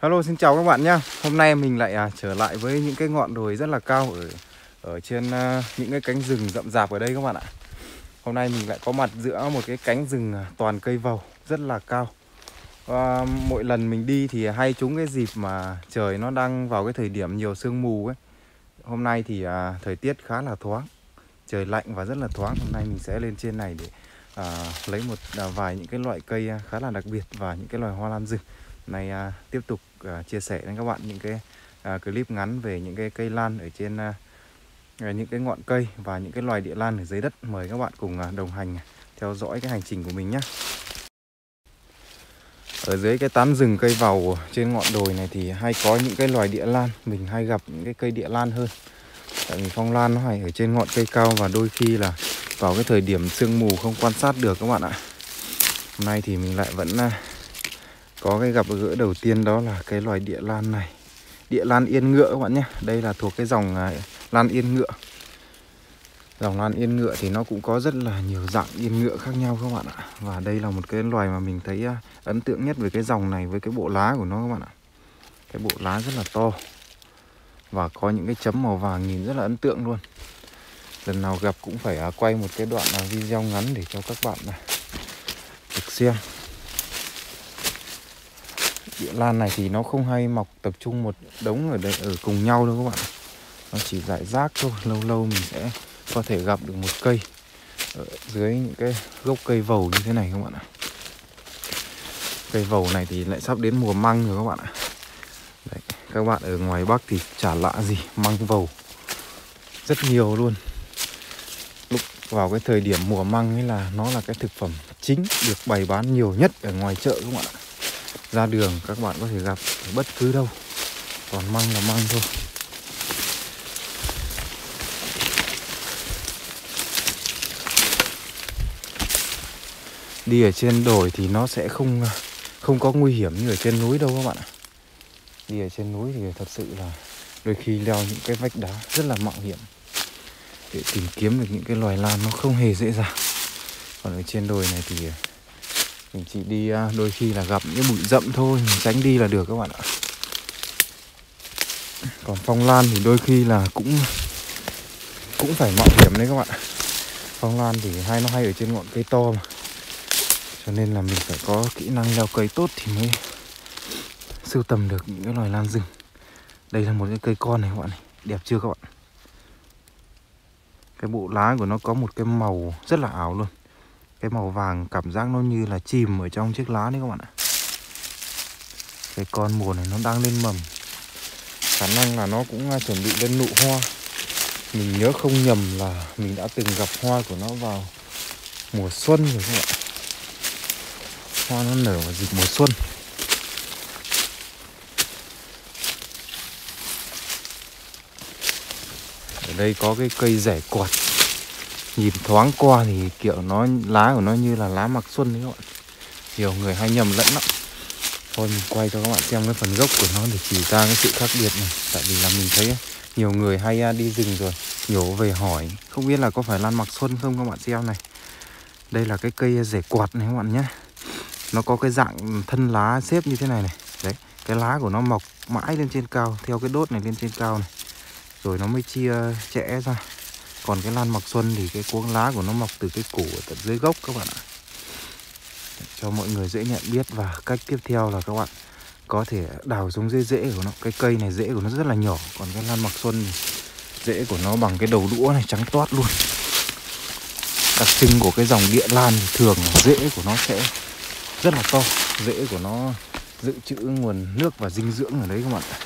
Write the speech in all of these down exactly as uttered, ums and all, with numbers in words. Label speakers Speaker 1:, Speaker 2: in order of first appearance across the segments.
Speaker 1: Hello, xin chào các bạn nhé. Hôm nay mình lại à, trở lại với những cái ngọn đồi rất là cao ở ở trên à, những cái cánh rừng rậm rạp ở đây các bạn ạ. Hôm nay mình lại có mặt giữa một cái cánh rừng à, toàn cây vầu rất là cao. Và mỗi lần mình đi thì hay trúng cái dịp mà trời nó đang vào cái thời điểm nhiều sương mù ấy. Hôm nay thì à, thời tiết khá là thoáng, trời lạnh và rất là thoáng. Hôm nay mình sẽ lên trên này để à, lấy một à, vài những cái loại cây khá là đặc biệt và những cái loài hoa lan rừng. Này à, tiếp tục à, chia sẻ với các bạn những cái à, clip ngắn về những cái cây lan ở trên à, những cái ngọn cây và những cái loài địa lan ở dưới đất. Mời các bạn cùng à, đồng hành theo dõi cái hành trình của mình nhé. Ở dưới cái tán rừng cây vầu trên ngọn đồi này thì hay có những cái loài địa lan. Mình hay gặp những cái cây địa lan hơn. Tại vì phong lan nó hay ở trên ngọn cây cao và đôi khi là vào cái thời điểm sương mù không quan sát được các bạn ạ. Hôm nay thì mình lại vẫn có cái gặp gỡ đầu tiên, đó là cái loài địa lan này. Địa lan yên ngựa các bạn nhé. Đây là thuộc cái dòng lan yên ngựa. Dòng lan yên ngựa thì nó cũng có rất là nhiều dạng yên ngựa khác nhau các bạn ạ. Và đây là một cái loài mà mình thấy ấn tượng nhất với cái dòng này, với cái bộ lá của nó các bạn ạ. Cái bộ lá rất là to và có những cái chấm màu vàng nhìn rất là ấn tượng luôn. Lần nào gặp cũng phải quay một cái đoạn video ngắn để cho các bạn được xem. Địa lan này thì nó không hay mọc tập trung một đống ở đây ở cùng nhau đâu các bạn. Nó chỉ rải rác thôi. Lâu lâu mình sẽ có thể gặp được một cây ở dưới những cái gốc cây vầu như thế này các bạn ạ. Cây vầu này thì lại sắp đến mùa măng rồi các bạn ạ. Đấy, các bạn ở ngoài Bắc thì chả lạ gì, măng vầu rất nhiều luôn. Lúc vào cái thời điểm mùa măng ấy là nó là cái thực phẩm chính được bày bán nhiều nhất ở ngoài chợ các bạn ạ. Ra đường các bạn có thể gặp ở bất cứ đâu, toàn măng là măng thôi. Đi ở trên đồi thì nó sẽ không không có nguy hiểm như ở trên núi đâu các bạn ạ. Đi ở trên núi thì thật sự là đôi khi leo những cái vách đá rất là mạo hiểm để tìm kiếm được những cái loài lan, nó không hề dễ dàng. Còn ở trên đồi này thì mình chỉ đi đôi khi là gặp những cái bụi rậm thôi, mình tránh đi là được các bạn ạ. Còn phong lan thì đôi khi là cũng cũng phải mạo hiểm đấy các bạn ạ. Phong lan thì hay nó hay ở trên ngọn cây to mà, cho nên là mình phải có kỹ năng leo cây tốt thì mới sưu tầm được những cái loài lan rừng. Đây là một cái cây con này các bạn này, đẹp chưa các bạn? Cái bộ lá của nó có một cái màu rất là ảo luôn. Cái màu vàng cảm giác nó như là chìm ở trong chiếc lá đấy các bạn ạ. Cái con mùa này nó đang lên mầm, khả năng là nó cũng chuẩn bị lên nụ hoa. Mình nhớ không nhầm là mình đã từng gặp hoa của nó vào mùa xuân rồi các bạn. Hoa nó nở vào dịp mùa xuân. Ở đây có cái cây rẻ quạt. Nhìn thoáng qua thì kiểu nó lá của nó như là lá mạc xuân đấy các bạn. Nhiều người hay nhầm lẫn lắm. Thôi mình quay cho các bạn xem cái phần gốc của nó để chỉ ra cái sự khác biệt này. Tại vì là mình thấy nhiều người hay đi rừng rồi nhổ về hỏi không biết là có phải lan mạc xuân không các bạn xem này. Đây là cái cây rẻ quạt này các bạn nhé. Nó có cái dạng thân lá xếp như thế này này. Đấy, cái lá của nó mọc mãi lên trên cao, theo cái đốt này lên trên cao này, rồi nó mới chia chẽ ra. Còn cái lan mạc xuân thì cái cuống lá của nó mọc từ cái củ ở tận dưới gốc các bạn ạ. Cho mọi người dễ nhận biết. Và cách tiếp theo là các bạn có thể đào xuống dưới rễ của nó. Cái cây này rễ của nó rất là nhỏ. Còn cái lan mạc xuân thì rễ của nó bằng cái đầu đũa này, trắng toát luôn. Đặc trưng của cái dòng địa lan thì thường là rễ của nó sẽ rất là to. Rễ của nó dự trữ nguồn nước và dinh dưỡng ở đấy các bạn ạ.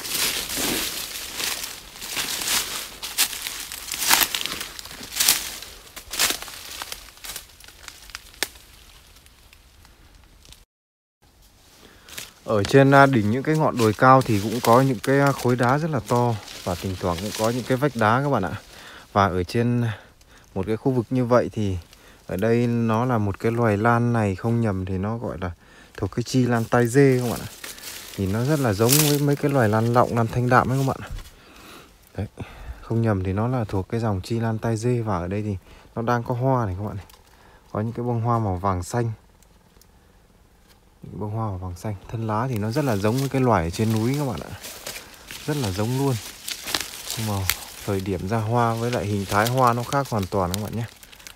Speaker 1: Ở trên đỉnh những cái ngọn đồi cao thì cũng có những cái khối đá rất là to. Và thỉnh thoảng cũng có những cái vách đá các bạn ạ. Và ở trên một cái khu vực như vậy thì ở đây nó là một cái loài lan này, không nhầm thì nó gọi là thuộc cái chi lan tai dê các bạn ạ. Nhìn nó rất là giống với mấy cái loài lan lọng, lan thanh đạm ấy các bạn. Đấy, không nhầm thì nó là thuộc cái dòng chi lan tai dê. Và ở đây thì nó đang có hoa này các bạn này. Có những cái bông hoa màu vàng xanh. Bông hoa màu vàng xanh. Thân lá thì nó rất là giống với cái loài ở trên núi các bạn ạ. Rất là giống luôn. Nhưng mà thời điểm ra hoa với lại hình thái hoa nó khác hoàn toàn các bạn nhé.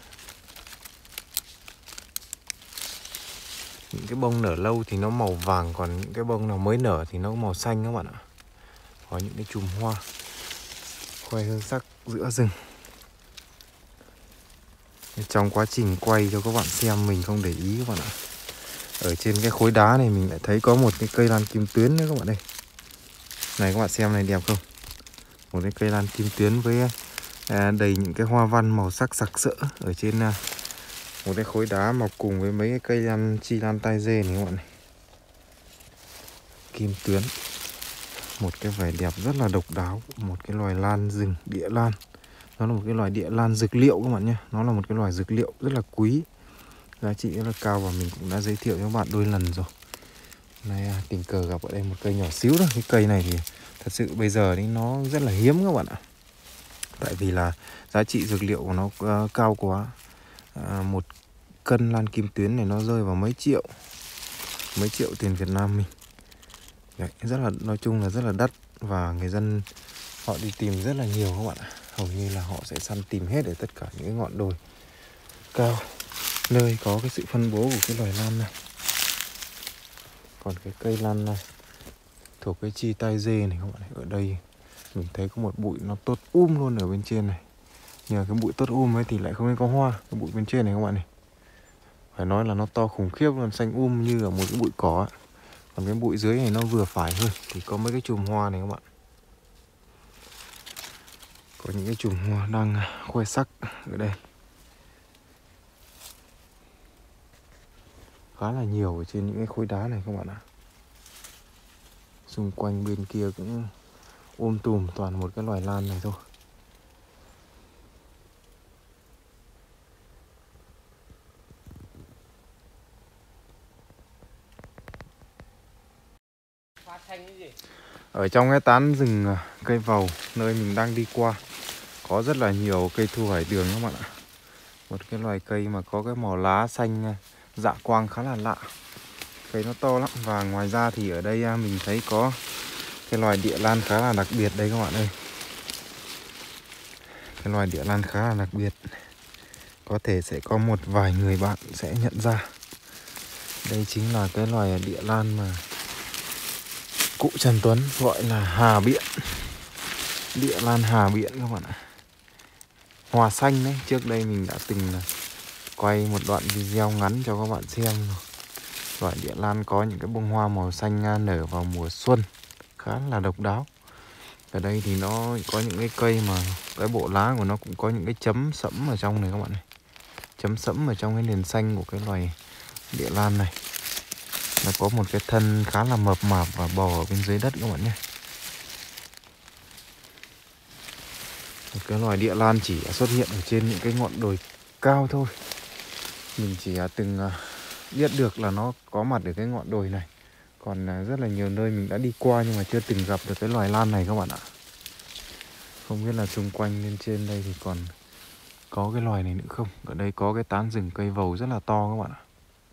Speaker 1: Những cái bông nở lâu thì nó màu vàng, còn những cái bông nào mới nở thì nó màu xanh các bạn ạ. Có những cái chùm hoa khoe hương sắc giữa rừng. Trong quá trình quay cho các bạn xem mình không để ý các bạn ạ. Ở trên cái khối đá này mình lại thấy có một cái cây lan kim tuyến nữa các bạn đây. Này các bạn xem này, đẹp không? Một cái cây lan kim tuyến với à, đầy những cái hoa văn màu sắc sặc sỡ ở trên à, một cái khối đá mọc cùng với mấy cái cây lan chi lan tai dê này các bạn này. Kim tuyến, một cái vẻ đẹp rất là độc đáo, một cái loài lan rừng địa lan. Nó là một cái loài địa lan dược liệu các bạn nhé. Nó là một cái loài dược liệu rất là quý, giá trị rất là cao, và mình cũng đã giới thiệu cho các bạn đôi lần rồi. Này tình cờ gặp ở đây một cây nhỏ xíu thôi. Cái cây này thì thật sự bây giờ thì nó rất là hiếm các bạn ạ. Tại vì là giá trị dược liệu của nó uh, cao quá. uh, Một cân lan kim tuyến này nó rơi vào mấy triệu, mấy triệu tiền Việt Nam mình. Đấy, rất là, nói chung là rất là đắt. Và người dân họ đi tìm rất là nhiều các bạn ạ. Hầu như là họ sẽ săn tìm hết ở tất cả những cái ngọn đồi cao, nơi có cái sự phân bố của cái loài lan này. Còn cái cây lan này thuộc cái chi tai dê này các bạn này, ở đây mình thấy có một bụi nó tốt um luôn ở bên trên này. Nhờ cái bụi tốt um ấy thì lại không có hoa. Cái bụi bên trên này các bạn này, phải nói là nó to khủng khiếp luôn, xanh um như ở một cái bụi cỏ ấy. Còn cái bụi dưới này nó vừa phải thôi, thì có mấy cái chùm hoa này các bạn. Có những cái chùm hoa đang khoe sắc ở đây. Khá là nhiều ở trên những cái khối đá này các bạn ạ. Xung quanh bên kia cũng ôm tùm toàn một cái loài lan này thôi. Ở trong cái tán rừng cây vầu nơi mình đang đi qua có rất là nhiều cây thu hải đường các bạn ạ. Một cái loài cây mà có cái màu lá xanh dạ quang khá là lạ. Cây nó to lắm. Và ngoài ra thì ở đây mình thấy có cái loài địa lan khá là đặc biệt đây các bạn ơi. Cái loài địa lan khá là đặc biệt. Có thể sẽ có một vài người bạn sẽ nhận ra. Đây chính là cái loài địa lan mà cụ Trần Tuấn gọi là Hà Biện. Địa lan Hà Biện các bạn ạ. Hoa xanh đấy. Trước đây mình đã từng quay một đoạn video ngắn cho các bạn xem rồi. Loài địa lan có những cái bông hoa màu xanh nở vào mùa xuân, khá là độc đáo. Ở đây thì nó có những cái cây mà cái bộ lá của nó cũng có những cái chấm sẫm ở trong này các bạn này. Chấm sẫm ở trong cái nền xanh của cái loài địa lan này. Nó có một cái thân khá là mập mạp và bò ở bên dưới đất các bạn nhé. Một cái loài địa lan chỉ xuất hiện ở trên những cái ngọn đồi cao thôi. Mình chỉ từng biết được là nó có mặt ở cái ngọn đồi này. Còn rất là nhiều nơi mình đã đi qua nhưng mà chưa từng gặp được cái loài lan này các bạn ạ. Không biết là xung quanh bên trên đây thì còn có cái loài này nữa không. Ở đây có cái tán rừng cây vầu rất là to các bạn ạ.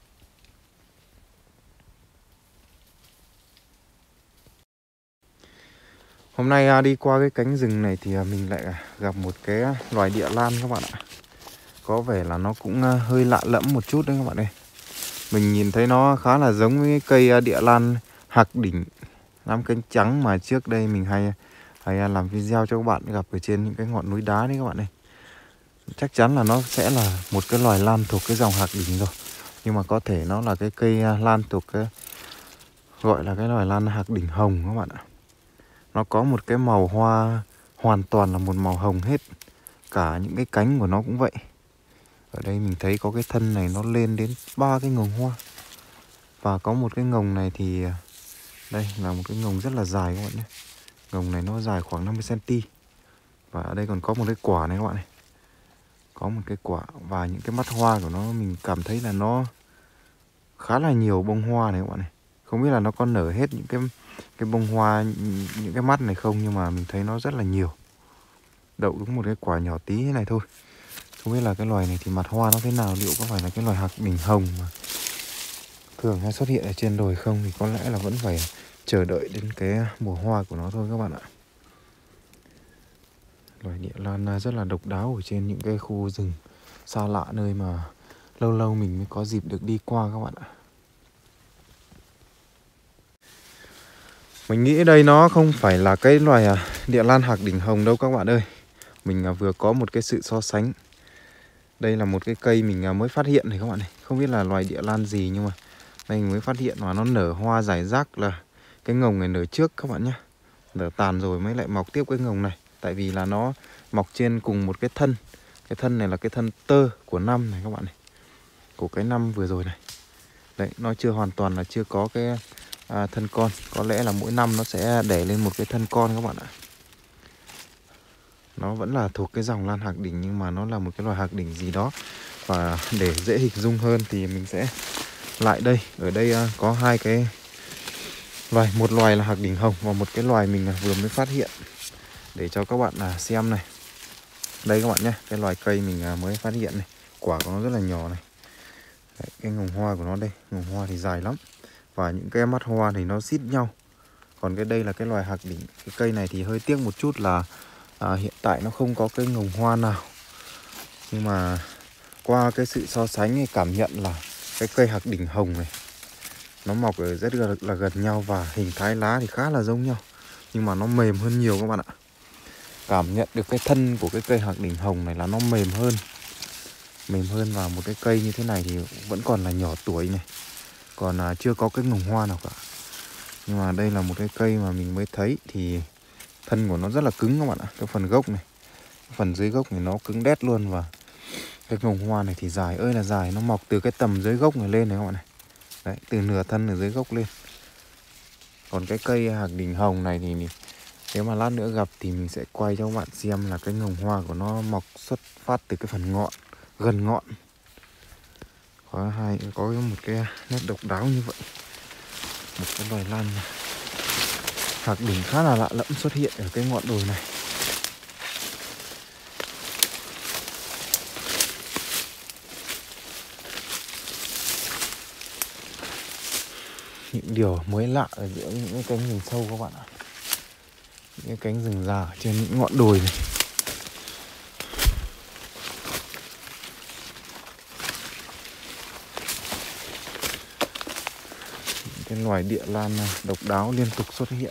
Speaker 1: Hôm nay đi qua cái cánh rừng này thì mình lại gặp một cái loài địa lan các bạn ạ. Có vẻ là nó cũng hơi lạ lẫm một chút đấy các bạn ơi. Mình nhìn thấy nó khá là giống với cây địa lan hạc đỉnh năm cánh trắng mà trước đây mình hay hay làm video cho các bạn gặp ở trên những cái ngọn núi đá đấy các bạn ơi. Chắc chắn là nó sẽ là một cái loài lan thuộc cái dòng hạc đỉnh rồi. Nhưng mà có thể nó là cái cây lan thuộc cái gọi là cái loài lan hạc đỉnh hồng các bạn ạ. Nó có một cái màu hoa hoàn toàn là một màu hồng hết. Cả những cái cánh của nó cũng vậy. Ở đây mình thấy có cái thân này nó lên đến ba cái ngồng hoa. Và có một cái ngồng này thì đây là một cái ngồng rất là dài các bạn nhé. Ngồng này nó dài khoảng năm mươi xăng ti mét. Và ở đây còn có một cái quả này các bạn này. Có một cái quả và những cái mắt hoa của nó mình cảm thấy là nó khá là nhiều bông hoa này các bạn này. Không biết là nó có nở hết những cái cái bông hoa, những cái mắt này không, nhưng mà mình thấy nó rất là nhiều. Đậu đúng một cái quả nhỏ tí thế này thôi. Không biết là cái loài này thì mặt hoa nó thế nào, liệu có phải là cái loài hạc đỉnh hồng mà thường hay xuất hiện ở trên đồi không thì có lẽ là vẫn phải chờ đợi đến cái mùa hoa của nó thôi các bạn ạ. Loài địa lan rất là độc đáo ở trên những cái khu rừng xa lạ, nơi mà lâu lâu mình mới có dịp được đi qua các bạn ạ. Mình nghĩ đây nó không phải là cái loài địa lan hạc đỉnh hồng đâu các bạn ơi. Mình vừa có một cái sự so sánh. Đây là một cái cây mình mới phát hiện này các bạn này. Không biết là loài địa lan gì nhưng mà đây mình mới phát hiện mà nó nở hoa rải rác, là cái ngồng này nở trước các bạn nhé. Nở tàn rồi mới lại mọc tiếp cái ngồng này. Tại vì là nó mọc trên cùng một cái thân. Cái thân này là cái thân tơ của năm này các bạn này. Của cái năm vừa rồi này. Đấy, nó chưa hoàn toàn là chưa có cái à, thân con. Có lẽ là mỗi năm nó sẽ đẻ lên một cái thân con các bạn ạ. Nó vẫn là thuộc cái dòng lan hạc đỉnh nhưng mà nó là một cái loài hạc đỉnh gì đó. Và để dễ hình dung hơn thì mình sẽ lại đây. Ở đây à, có hai cái loài. Một loài là hạc đỉnh hồng và một cái loài mình vừa mới phát hiện. Để cho các bạn à, xem này. Đây các bạn nhé, cái loài cây mình à, mới phát hiện này. Quả của nó rất là nhỏ này. Đấy, cái ngồng hoa của nó đây. Ngồng hoa thì dài lắm. Và những cái mắt hoa thì nó xít nhau. Còn cái đây là cái loài hạc đỉnh. Cái cây này thì hơi tiếc một chút là à, hiện tại nó không có cái ngồng hoa nào. Nhưng mà qua cái sự so sánh thì cảm nhận là cái cây hạc đỉnh hồng này nó mọc ở rất là, là gần nhau. Và hình thái lá thì khá là giống nhau. Nhưng mà nó mềm hơn nhiều các bạn ạ. Cảm nhận được cái thân của cái cây hạc đỉnh hồng này là nó mềm hơn. Mềm hơn, và một cái cây như thế này thì vẫn còn là nhỏ tuổi này. Còn à, chưa có cái ngồng hoa nào cả. Nhưng mà đây là một cái cây mà mình mới thấy thì thân của nó rất là cứng các bạn ạ. Cái phần gốc này, cái phần dưới gốc này nó cứng đét luôn. Và cái ngồng hoa này thì dài ơi là dài. Nó mọc từ cái tầm dưới gốc này lên này các bạn này. Đấy, từ nửa thân ở dưới gốc lên. Còn cái cây hạc đỉnh hồng này thì nếu mà lát nữa gặp thì mình sẽ quay cho các bạn xem là cái ngồng hoa của nó mọc xuất phát từ cái phần ngọn, gần ngọn. Có hai có một cái nét độc đáo như vậy. Một cái loài lan hạc đỉnh khá là lạ lẫm xuất hiện ở cái ngọn đồi này. Những điều mới lạ ở giữa những cái cánh rừng sâu các bạn ạ. Những cái cánh rừng già trên những ngọn đồi này. Những cái loài địa lan độc đáo liên tục xuất hiện.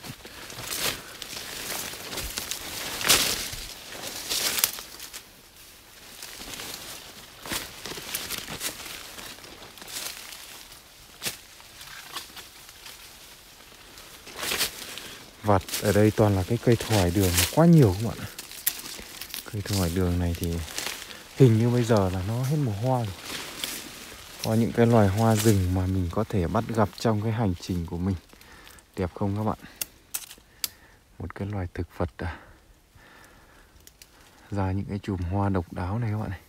Speaker 1: Vặt ở đây toàn là cái cây thoải đường quá nhiều các bạn ạ. Cây thoải đường này thì hình như bây giờ là nó hết mùa hoa rồi. Có những cái loài hoa rừng mà mình có thể bắt gặp trong cái hành trình của mình. Đẹp không các bạn? Một cái loài thực vật à, ra những cái chùm hoa độc đáo này các bạn này.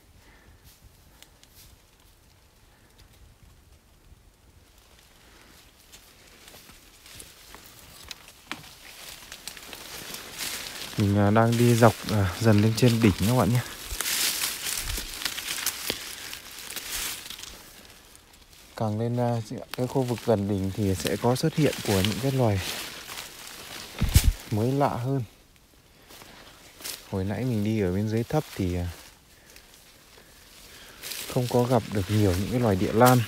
Speaker 1: Mình đang đi dọc dần lên trên đỉnh các bạn nhé. Càng lên cái khu vực gần đỉnh thì sẽ có xuất hiện của những cái loài mới lạ hơn. Hồi nãy mình đi ở bên dưới thấp thì không có gặp được nhiều những cái loài địa lan.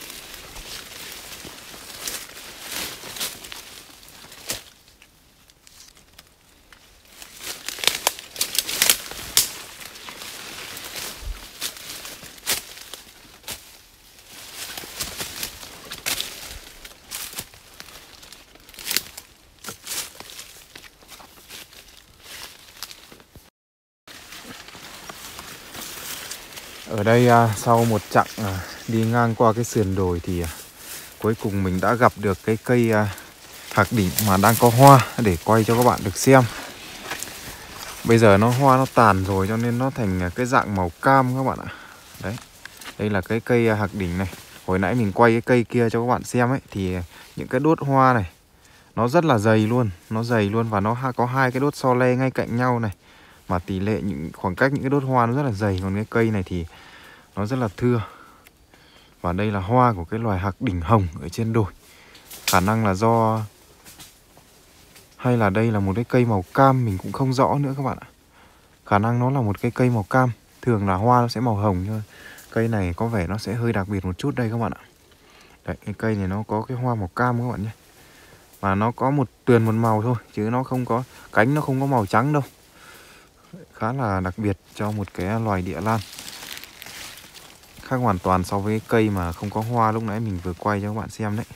Speaker 1: Ở đây à, sau một chặng à, đi ngang qua cái sườn đồi thì à, cuối cùng mình đã gặp được cái cây à, hạc đỉnh mà đang có hoa để quay cho các bạn được xem. Bây giờ nó hoa nó tàn rồi cho nên nó thành cái dạng màu cam các bạn ạ. Đấy, đây là cái cây hạc đỉnh này. Hồi nãy mình quay cái cây kia cho các bạn xem ấy thì những cái đốt hoa này nó rất là dày luôn, nó dày luôn và nó có hai cái đốt so le ngay cạnh nhau này. Mà tỷ lệ những khoảng cách những cái đốt hoa nó rất là dày. Còn cái cây này thì nó rất là thưa. Và đây là hoa của cái loài hạc đỉnh hồng ở trên đồi. Khả năng là do hay là đây là một cái cây màu cam, mình cũng không rõ nữa các bạn ạ. Khả năng nó là một cái cây màu cam. Thường là hoa nó sẽ màu hồng thôi. Cây này có vẻ nó sẽ hơi đặc biệt một chút đây các bạn ạ. Đấy, cái cây này nó có cái hoa màu cam các bạn nhé. Và nó có một tuyền một màu thôi, chứ nó không có, cánh nó không có màu trắng đâu. Khá là đặc biệt cho một cái loài địa lan. Khác hoàn toàn so với cây mà không có hoa lúc nãy mình vừa quay cho các bạn xem đấy.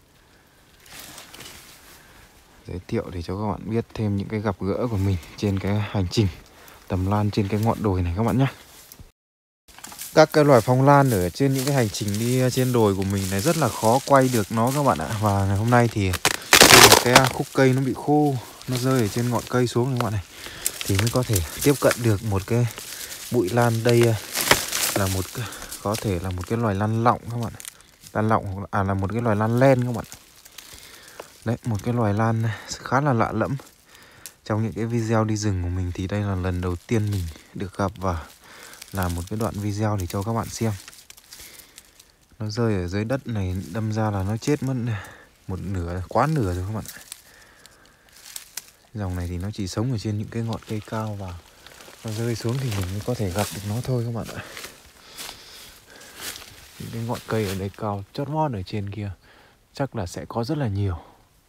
Speaker 1: Giới thiệu để cho các bạn biết thêm những cái gặp gỡ của mình trên cái hành trình tầm lan trên cái ngọn đồi này các bạn nhé. Các cái loài phong lan ở trên những cái hành trình đi trên đồi của mình này rất là khó quay được nó các bạn ạ. Và ngày hôm nay thì cái khúc cây nó bị khô, nó rơi ở trên ngọn cây xuống các bạn này, thì mới có thể tiếp cận được một cái bụi lan. Đây là một có thể là một cái loài lan lọng các bạn. Lan lọng à là một cái loài lan len các bạn. Đấy, một cái loài lan khá là lạ lẫm. Trong những cái video đi rừng của mình thì đây là lần đầu tiên mình được gặp và làm một cái đoạn video để cho các bạn xem. Nó rơi ở dưới đất này, đâm ra là nó chết mất một nửa, quá nửa rồi các bạn. Dòng này thì nó chỉ sống ở trên những cái ngọn cây cao và nó rơi xuống thì mình mới có thể gặp được nó thôi các bạn ạ. Những cái ngọn cây ở đây cao chót vót ở trên kia chắc là sẽ có rất là nhiều.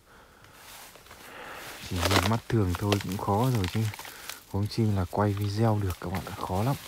Speaker 1: Chỉ nhìn mắt thường thôi cũng khó rồi chứ huống chi là quay video được các bạn ạ, khó lắm.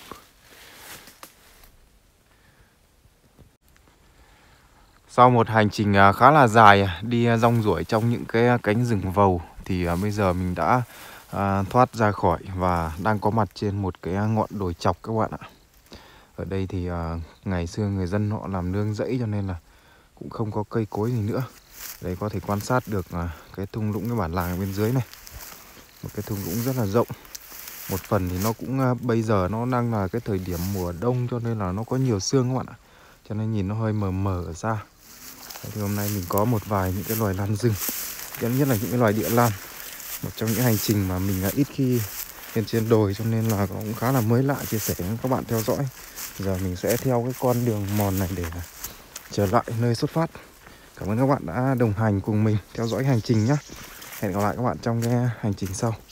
Speaker 1: Sau một hành trình khá là dài đi rong ruổi trong những cái cánh rừng vầu thì bây giờ mình đã thoát ra khỏi và đang có mặt trên một cái ngọn đồi chọc các bạn ạ. Ở đây thì ngày xưa người dân họ làm nương rẫy cho nên là cũng không có cây cối gì nữa. Đây có thể quan sát được cái thung lũng cái bản làng ở bên dưới này. Một cái thung lũng rất là rộng. Một phần thì nó cũng bây giờ nó đang là cái thời điểm mùa đông cho nên là nó có nhiều sương các bạn ạ. Cho nên nhìn nó hơi mờ mờ ở xa. Thì hôm nay mình có một vài những cái loài lan rừng, nhất là những cái loài địa lan. Một trong những hành trình mà mình ít khi lên trên đồi cho nên là cũng khá là mới lạ, chia sẻ với các bạn theo dõi. Giờ mình sẽ theo cái con đường mòn này để trở lại nơi xuất phát. Cảm ơn các bạn đã đồng hành cùng mình theo dõi hành trình nhé. Hẹn gặp lại các bạn trong cái hành trình sau.